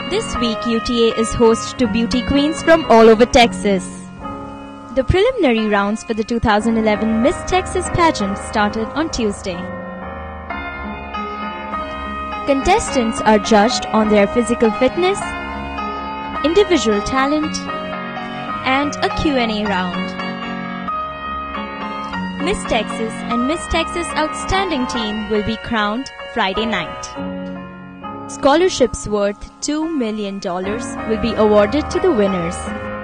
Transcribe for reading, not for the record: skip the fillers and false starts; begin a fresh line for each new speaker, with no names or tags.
This week, UTA is host to beauty queens from all over Texas. The preliminary rounds for the 2011 Miss Texas Pageant started on Tuesday. Contestants are judged on their physical fitness, individual talent, and a Q&A round. Miss Texas and Miss Texas Outstanding Teen will be crowned Friday night. Scholarships worth $2 million will be awarded to the winners.